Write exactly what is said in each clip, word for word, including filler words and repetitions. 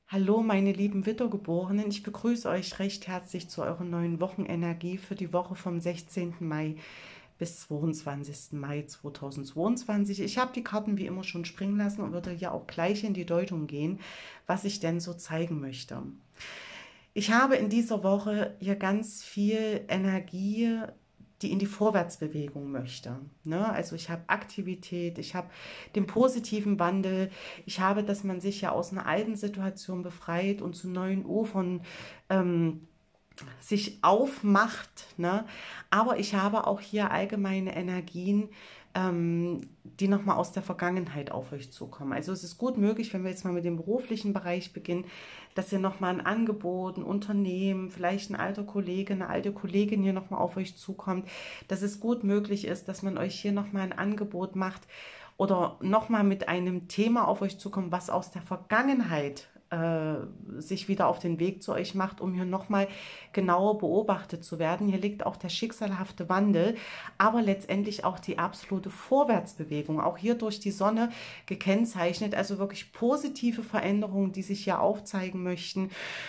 Hallo, meine lieben Wittergeborenen. Ich begrüße euch recht herzlich zu eurer neuen Wochenenergie für die Woche vom sechzehnten Mai bis zweiundzwanzigsten Mai zweitausendzweiundzwanzig. Ich habe die Karten wie immer schon springen lassen und würde hier auch gleich in die Deutung gehen, was ich denn so zeigen möchte. Ich habe in dieser Woche hier ganz viel Energie, die in die Vorwärtsbewegung möchte. Ne? Also ich habe Aktivität, ich habe den positiven Wandel, ich habe, dass man sich ja aus einer alten Situation befreit und zu neuen Ufern ähm, sich aufmacht. Ne? Aber ich habe auch hier allgemeine Energien, ähm, die nochmal aus der Vergangenheit auf euch zukommen. Also es ist gut möglich, wenn wir jetzt mal mit dem beruflichen Bereich beginnen, dass ihr nochmal ein Angebot, ein Unternehmen, vielleicht ein alter Kollege, eine alte Kollegin hier nochmal auf euch zukommt, dass es gut möglich ist, dass man euch hier nochmal ein Angebot macht oder nochmal mit einem Thema auf euch zukommt, was aus der Vergangenheit äh, sich wieder auf den Weg zu euch macht, um hier nochmal genauer beobachtet zu werden. Hier liegt auch der schicksalhafte Wandel, aber letztendlich auch die absolute Vorwärtsbewegung, auch hier durch die Sonne gekennzeichnet, also wirklich positive Veränderungen, die sich hier aufzeigen möchten.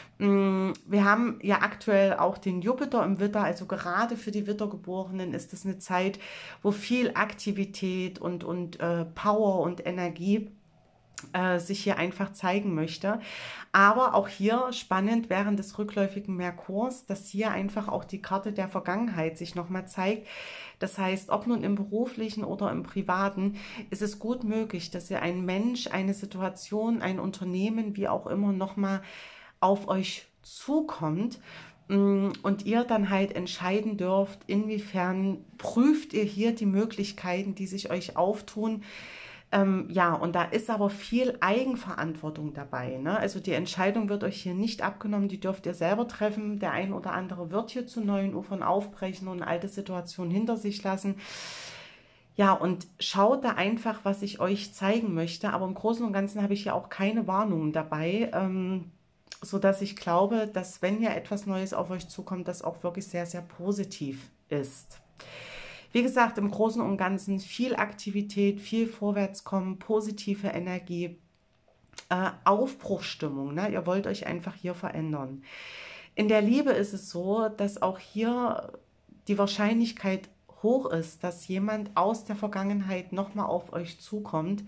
Wir haben ja aktuell auch den Jupiter im Widder, also gerade für die Widdergeborenen ist es eine Zeit, wo viel Aktivität und, und äh, Power und Energie äh, sich hier einfach zeigen möchte. Aber auch hier spannend während des rückläufigen Merkurs, dass hier einfach auch die Karte der Vergangenheit sich nochmal zeigt. Das heißt, ob nun im beruflichen oder im privaten, ist es gut möglich, dass ihr ein Mensch, eine Situation, ein Unternehmen, wie auch immer, nochmal auf euch zukommt mm, und ihr dann halt entscheiden dürft, inwiefern prüft ihr hier die Möglichkeiten, die sich euch auftun. Ähm, ja, und da ist aber viel Eigenverantwortung dabei. Ne? Also die Entscheidung wird euch hier nicht abgenommen, die dürft ihr selber treffen. Der ein oder andere wird hier zu neuen Ufern aufbrechen und alte Situationen hinter sich lassen. Ja, und schaut da einfach, was ich euch zeigen möchte. Aber im Großen und Ganzen habe ich ja auch keine Warnungen dabei, ähm, sodass ich glaube, dass wenn ja etwas Neues auf euch zukommt, das auch wirklich sehr, sehr positiv ist. Wie gesagt, im Großen und Ganzen viel Aktivität, viel Vorwärtskommen, positive Energie, äh, Aufbruchstimmung. Ne? Ihr wollt euch einfach hier verändern. In der Liebe ist es so, dass auch hier die Wahrscheinlichkeit hoch ist, dass jemand aus der Vergangenheit nochmal auf euch zukommt.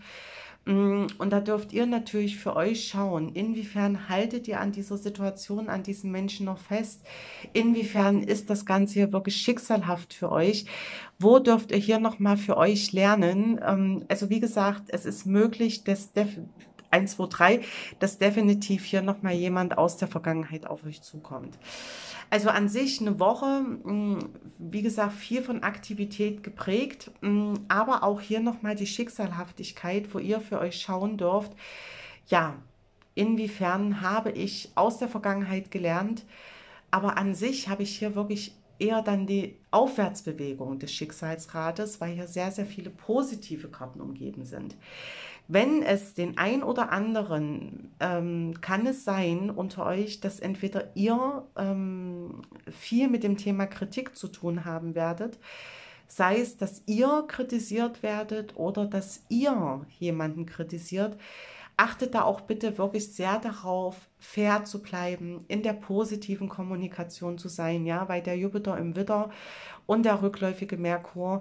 Mm, Und da dürft ihr natürlich für euch schauen, inwiefern haltet ihr an dieser Situation, an diesem Menschen noch fest, inwiefern ist das Ganze hier wirklich schicksalhaft für euch, wo dürft ihr hier nochmal für euch lernen. Ähm, Also wie gesagt, es ist möglich, dass eins, zwei, drei, dass definitiv hier nochmal jemand aus der Vergangenheit auf euch zukommt. Also an sich eine Woche, mh, wie gesagt, viel von Aktivität geprägt, mh, aber auch hier nochmal die Schicksalhaftigkeit, wo ihr für euch schauen dürft, ja, inwiefern habe ich aus der Vergangenheit gelernt, aber an sich habe ich hier wirklich eher dann die Aufwärtsbewegung des Schicksalsrates, weil hier sehr, sehr viele positive Karten umgeben sind. Wenn es den ein oder anderen, ähm, kann es sein unter euch, dass entweder ihr ähm, viel mit dem Thema Kritik zu tun haben werdet, sei es, dass ihr kritisiert werdet oder dass ihr jemanden kritisiert. Achtet da auch bitte wirklich sehr darauf, fair zu bleiben, in der positiven Kommunikation zu sein, ja, weil der Jupiter im Widder und der rückläufige Merkur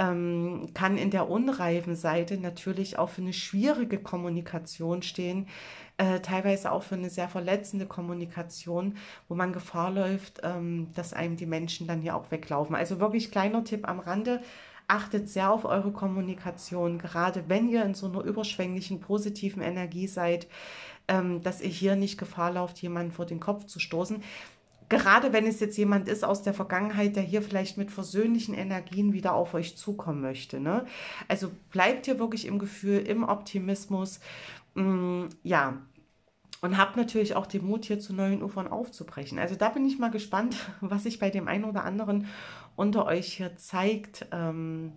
ähm, kann in der unreifen Seite natürlich auch für eine schwierige Kommunikation stehen, äh, teilweise auch für eine sehr verletzende Kommunikation, wo man Gefahr läuft, ähm, dass einem die Menschen dann hier auch weglaufen. Also wirklich kleiner Tipp am Rande. Achtet sehr auf eure Kommunikation, gerade wenn ihr in so einer überschwänglichen, positiven Energie seid, ähm, dass ihr hier nicht Gefahr lauft, jemanden vor den Kopf zu stoßen. Gerade wenn es jetzt jemand ist aus der Vergangenheit, der hier vielleicht mit versöhnlichen Energien wieder auf euch zukommen möchte. Ne? Also bleibt hier wirklich im Gefühl, im Optimismus. Mm, ja, und habt natürlich auch den Mut, hier zu neuen Ufern aufzubrechen. Also da bin ich mal gespannt, was sich bei dem einen oder anderen unter euch hier zeigt. Ähm,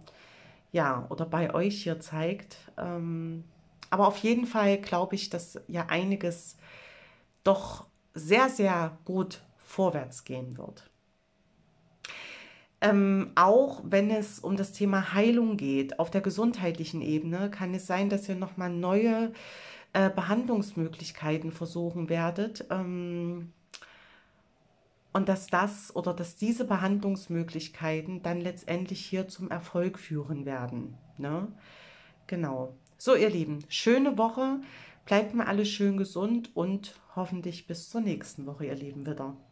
ja, oder bei euch hier zeigt. Ähm, aber auf jeden Fall glaube ich, dass ja einiges doch sehr, sehr gut vorwärts gehen wird. Ähm, auch wenn es um das Thema Heilung geht, auf der gesundheitlichen Ebene, kann es sein, dass ihr nochmal neue äh, Behandlungsmöglichkeiten versuchen werdet. Ähm, und dass das oder dass diese Behandlungsmöglichkeiten dann letztendlich hier zum Erfolg führen werden. Ne? Genau. So, ihr Lieben, schöne Woche. Bleibt mir alle schön gesund und hoffentlich bis zur nächsten Woche, ihr Lieben, wieder.